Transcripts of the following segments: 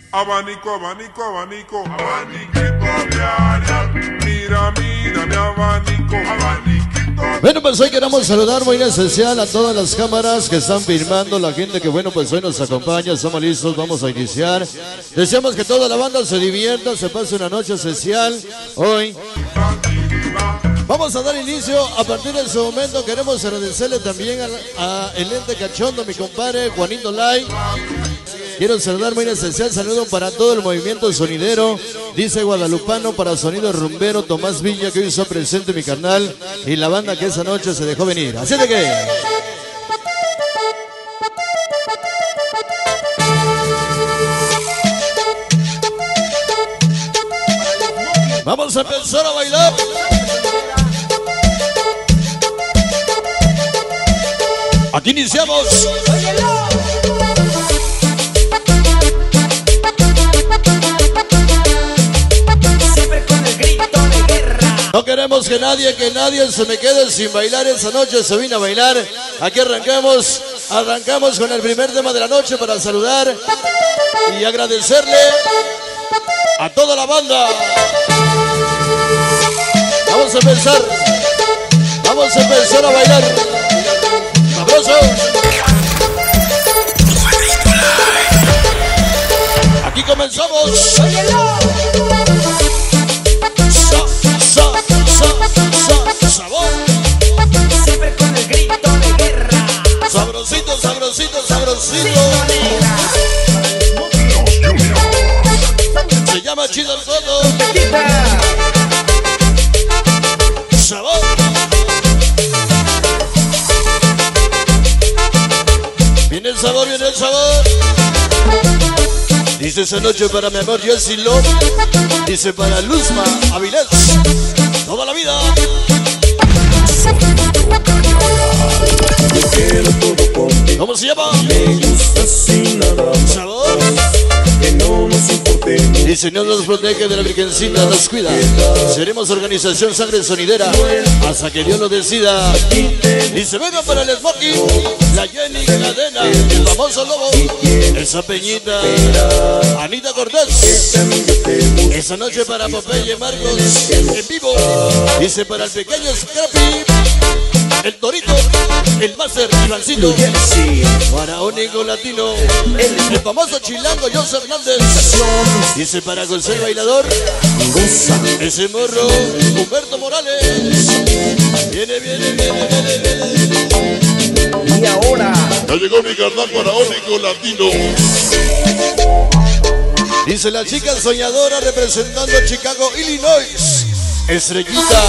Abanico, abanico, abanico, abaniquito diaria. Mira, mira mi abanico, abaniquito. Bueno, pues hoy queremos saludar muy en especial a todas las cámaras que están filmando, la gente que bueno, pues hoy nos acompaña, estamos listos, vamos a iniciar. Deseamos que toda la banda se divierta, se pase una noche especial hoy. Vamos a dar inicio a partir de ese momento. Queremos agradecerle también a el ente cachondo, mi compadre Juanito Lai. Quiero saludar muy en especial, saludo para todo el movimiento sonidero, dice guadalupano, para sonido rumbero, Tomás Villa, que hoy está presente mi carnal, y la banda que esa noche se dejó venir. Así de que... vamos a empezar a bailar. Aquí iniciamos. Siempre con el grito de guerra. No queremos que nadie se me quede sin bailar esa noche. Se vino a bailar. Aquí arrancamos con el primer tema de la noche para saludar y agradecerle a toda la banda. Vamos a empezar a bailar. ¡Sabroso! Aquí comenzamos. Sabor. Siempre con el grito de guerra. Sabrosito, sabrosito, sabrosito. Se llama chido el todo. Sabor. Viene el sabor, viene el sabor. Dice esa noche para mi amor Jessy Love. Dice para Luzma Avilés. Toda la vida. ¿Cómo se llama? Sabor. Dice no nos protege de la virgencita, nos cuida. Seremos organización Sangre Sonidera hasta que Dios lo decida. Dice venga para el Smoky, la Jenny Cadena, el famoso Lobo, esa Peñita, Anita Cortés. Esa noche para Popeye Marcos en vivo. Dice para el pequeño Scrappy, el Torito, el Máster, Ivancito. Para Único Latino, el famoso chilango José Hernández. Dice para José el Bailador, ese morro Humberto Morales. Viene. Y ahora Ya llegó mi carnal para Único Latino. Dice la chica soñadora representando a Chicago, Illinois. Estrellita.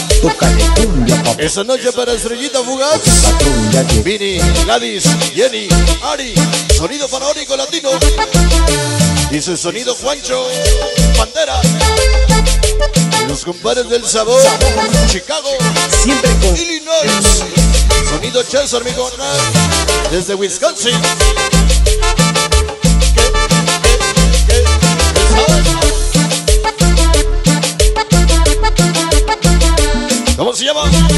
Esa noche para Estrellita Fugaz, Vini, Gladys, Jenny, Ari. Sonido para Único Latino. Dice sonido Juancho Pantera. Los compadres del sabor, Chicago, siempre con Illinois. Sonido Chelsea, mi carnal, desde Wisconsin. ¿Cómo se llama?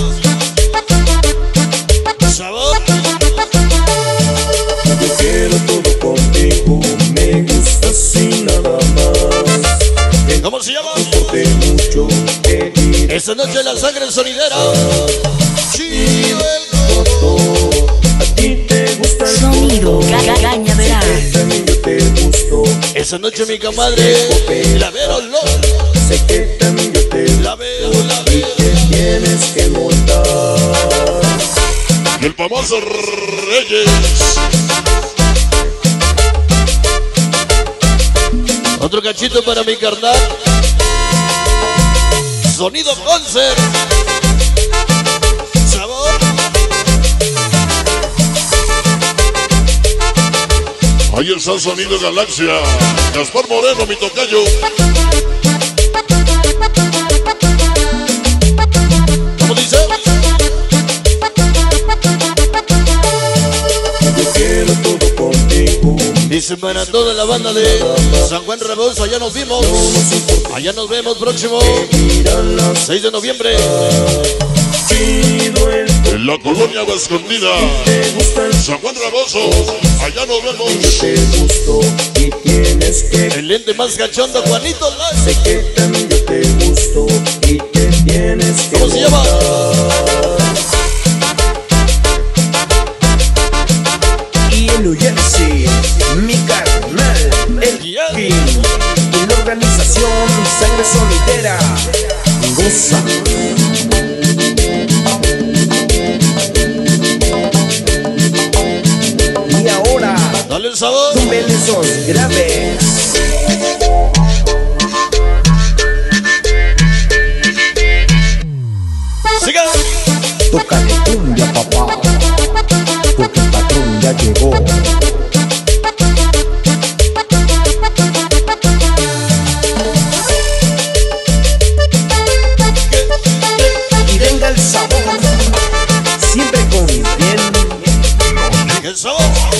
Sabor. Yo quiero todo contigo, me gusta sin nada más. ¿Cómo se llama? Porque mucho que ir. Esta noche la Sangre Sonidera. Chido el Todo. A ti te gusta el Sonido Cañaveral. también yo te gusto. esa noche mi comadre, la Vero Love. Sé que también yo te La veo. te tienes que montar. Y el famoso Reyes. Otro cachito para mi carnal. Sonido Concert. Sabor. Ahí está Sonido Galaxia. Gaspar Moreno, mi tocayo. ¿Cómo dice? Yo quiero todo contigo. Dice para toda la banda de San Juan Rebozo, allá nos vimos. Allá nos vemos próximo 6 de noviembre. Chido el En la colonia Vascondida. te gusta el San Juan Raboso. Allá nos vemos. te gusto y tienes que El lente más cachondo, Juanito Live. Sé que también yo te gusto y te tienes que ¿Cómo se llama? Y en New Jersey, mi carnal, el Yeah. King. Y la organización Sangre Sonidera. Goza. Y ahora, Dale el sabor. tumben esos graves. Siga. Tócale cumbia, papá, porque el patrón ya llegó. Y venga el sabor, siempre con bien. El sabor.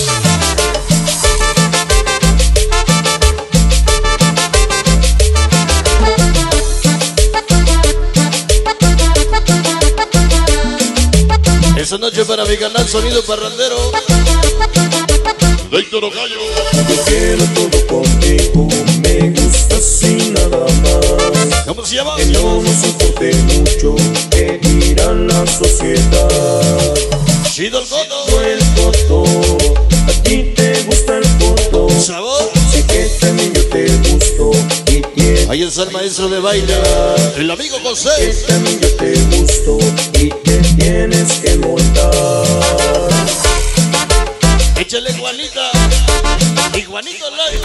Esa noche para mi canal Sonido Parrandero. Héctor Ocayo. Yo quiero todo contigo, me gusta sin nada más. ¿Cómo se llama? Que no nos importe mucho, que dirá la sociedad. Chido el coto. El foto, a ti te gusta el foto. Sabor. Sé que también yo te gusto y tienes. Ahí está el maestro de baile, el amigo Que José. también yo te gusto y te tienes que montar. Échale Juanita. Y Juanito Live.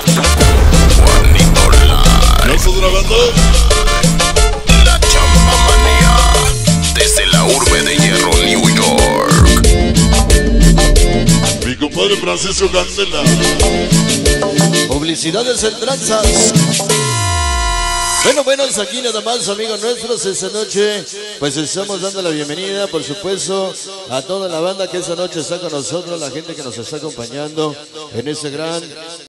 ¿Ya estás grabando? La Chamba Manía, desde la urbe de Hierro, New York. Mi compadre Francisco Candela. Publicidades en tranzas. Bueno, aquí nada más, amigos nuestros, esta noche pues estamos dando la bienvenida, por supuesto, a toda la banda que esta noche está con nosotros, la gente que nos está acompañando en ese gran